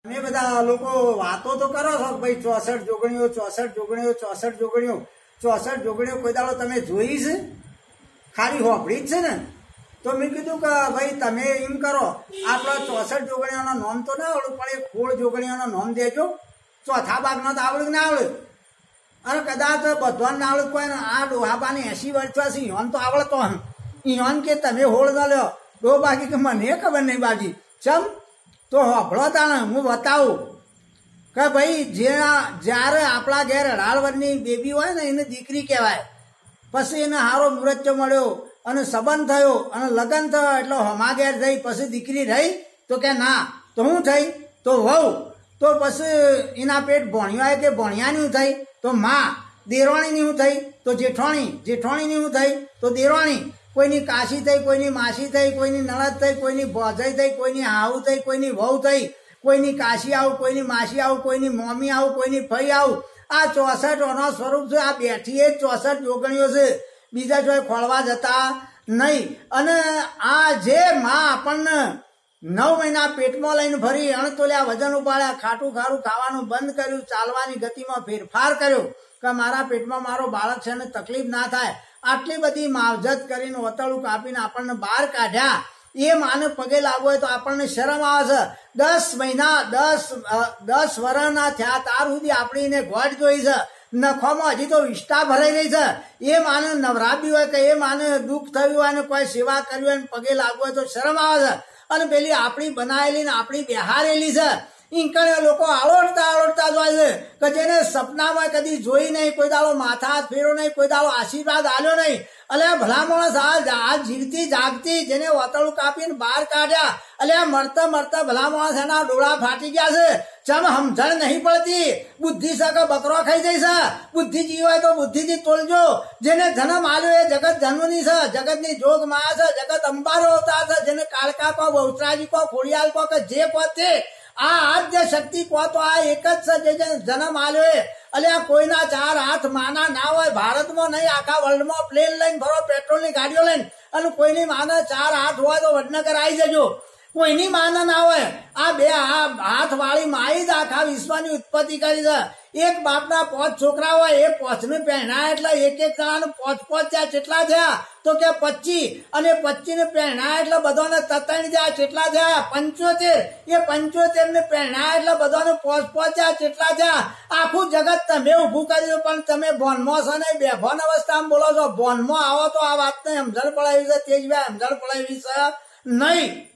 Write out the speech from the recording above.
તમે બધા લોકો વાતો તો કરો છો કે ભાઈ 64 જોગણીઓ 64 જોગણીઓ 64 જોગણીઓ 64 જોગણીઓ કોઈ દાડો તમે જોઈ છે? ખાલી હોભળી જ છે ને? તો મેં કીધું કે ભાઈ તમે એમ કરો, આપણા 64 જોગણીઓના નામ તો ના આવડું, પણ એ 16 જોગણીઓના નામ દેજો. ચોથા ભાગનો તો આવડે ના આવડે, અને કદાચ બધવાન ના આવડે કોઈ આ ડોહાબાની 80 વર્ષ છે ઈયોન તો આવડતો હમ ઈયોન કે તમે હોળ ન લ્યો ડો બાકી કે મને ખબર નહીં બાજી ચમ. તો હોભળો તાણે હું બતાવું કે ભાઈ જ્યારે આપણા ઘેર 18 વર્ષની બેબી હોય ને એને દીકરી કહેવાય. પછી એને સારો મુહૂર્ત મળ્યો અને સંબંધ થયો અને લગ્ન થયો એટલે હમા ઘેર થઈ, પછી દીકરી રહી તો કે ના, તો શું થઈ? તો વહુ. તો પછી એના પેટ ભણ્યા કે ભણ્યાની થઈ તો માં. દેરવાણીની શું થઈ? તો જેઠવાણી. જેઠવાણીની શું થઈ? તો દેરવાણી. કોઈની કાશી થઈ, કોઈની માસી થઈ, કોઈની નણદ થઈ, કોઈની ભોજાઈ થઈ, કોઈની હાહુ થઈ, કોઈની વહુ થઈ, કોઈની કાશી આવું, કોઈની માસી આવું, કોઈની મમ્મી આવું, કોઈની ફઈ આવું. આ 64 ઓનો સ્વરૂપ છે. આ બેઠી એ 64 જોગણીઓ છે, બીજા જો ખોળવા જતા નહીં. અને આ જે માં આપણને 9 મહિના પેટમાં લઈને ફરી, અણતોલ્યા વજન ઉપાડ્યા, ખાટું ખારું ખાવાનું બંધ કર્યું, ચાલવાની ગતિમાં ફેરફાર કર્યો કે મારા પેટમાં મારો બાળક છે ને તકલીફ ના થાય, આટલી બધી માવજત કરીને ઓતળું કાપીને આપણને બહાર કાઢ્યા. એ માને પગે લાગવો હોય તો આપણને શરમ આવે છે. 10 મહિના 10 વર્ષના થયા ત્યાર સુધી આપણી એને ગોળ જોઈ છે. નખોમાં હજી તો વિષ્ટા ભરાઈ રહી છે. એ માને નવરાબી હોય કે એ માને દુઃખ થયું હોય ને કોઈ સેવા કરી હોય ને પગે લાગવું હોય તો શરમ આવે છે. અને પેલી આપણી બનાવેલી ને આપણી બેહારેલી છે ઈંકણે લોકો આળોટતા જોય છે કે જેને સપનામાં કદી જોઈ નહીં, કોઈ દાડો માથા હાથ ફેરો નહીં, કોઈ દાડો આશીર્વાદ આલ્યો નહીં. અલે ભલા માણસ આ જીવતી જાગતી જેને વતળું કાપીને બહાર કાઢ્યા, અલે મરતા મરતા ભલા માણસ એના ડોળા ફાટી ગયા છે. ચમ સમજણ નહીં પડતી. બુદ્ધિ સકે બકરો ખાઈ જાય છે. બુદ્ધિ જીવાય તો બુદ્ધિથી તોલજો. જેને જન્મ આલ્યો એ જગત જન્મની છે, જગતની જોગ માયા છે, જગત અંબારો અવતાર છે. જેને કાળકા કો, બહુચરાજી કો, ખોડિયાલ કો કે જે કો તે આ આદ્ય શક્તિ કો તો આ એક જ છે જે જન્મ આલ્યો એ. અલ્યા કોઈના 4 હાથ માના ના હોય, ભારતમાં નહીં આખા વર્લ્ડમાં પ્લેન લઈને ફરો, પેટ્રોલની ગાડીઓ લઈને, અને કોઈની માના 4 હાથ હોય તો વડનગર આવી જજો. કોઈની માના ના હોય. આ 2 હાથ વાળી માઈ જ આખા વિશ્વની ઉત્પત્તિ કરી છે. એક બાપના 5 છોકરા હોય, એ 5ને પહેણા એટલે એક જણાને 5 થયા. કેટલા થયા? તો કે 25. અને 25 ને પહેણા એટલે બધાને 3 થયા. કેટલા થયા? 75. એ 75 ને પહેણા એટલે બધાને 5 થયા. કેટલા થયા? આખું જગત તમે ઉભું કર્યું, પણ તમે ભોનમાં છો ને બેભાન અવસ્થામાં બોલો છો. ભોનમાં આવો તો આ વાતને સમજણ પડાવી છે, તેજ સમજણ પડાવી છે નહીં.